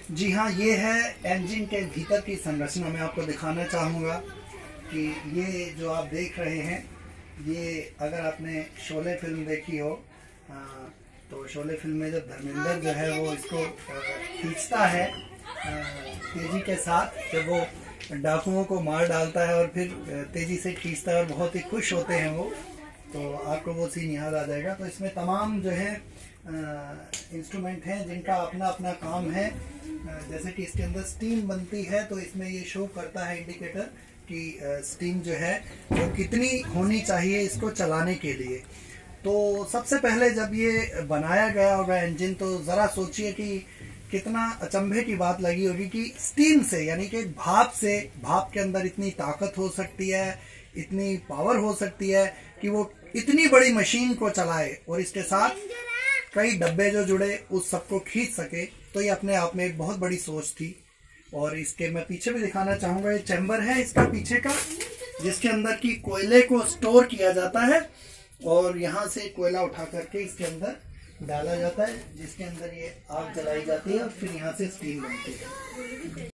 जी हाँ, ये है इंजन के भीतर की संरचना। मैं आपको दिखाना चाहूँगा कि ये जो आप देख रहे हैं, ये अगर आपने शोले फिल्म देखी हो तो शोले फिल्म में जब धर्मेंद्र जो है वो इसको खींचता है तेजी के साथ, जब वो डाकुओं को मार डालता है और फिर तेजी से खींचता है और बहुत ही खुश होते हैं वो, तो आपको वो सीन याद आ जाएगा। तो इसमें तमाम जो है इंस्ट्रूमेंट हैं जिनका अपना अपना काम है। जैसे कि इसके अंदर स्टीम बनती है, तो इसमें ये शो करता है इंडिकेटर कि स्टीम जो है वो कितनी होनी चाहिए इसको चलाने के लिए। तो सबसे पहले जब ये बनाया गया होगा इंजन, तो ज़रा सोचिए कि कितना अचंभे की बात लगी होगी कि स्टीम से, यानी कि भाप से, भाप के अंदर इतनी ताकत हो सकती है, इतनी पावर हो सकती है कि वो इतनी बड़ी मशीन को चलाए और इसके साथ कई डब्बे जो जुड़े उस सबको खींच सके। तो ये अपने आप में एक बहुत बड़ी सोच थी। और इसके मैं पीछे भी दिखाना चाहूँगा, ये चैम्बर है इसका पीछे का, जिसके अंदर की कोयले को स्टोर किया जाता है और यहाँ से कोयला उठा करके इसके अंदर डाला जाता है, जिसके अंदर ये आग जलाई जाती है और फिर यहाँ से स्टीम बनती है।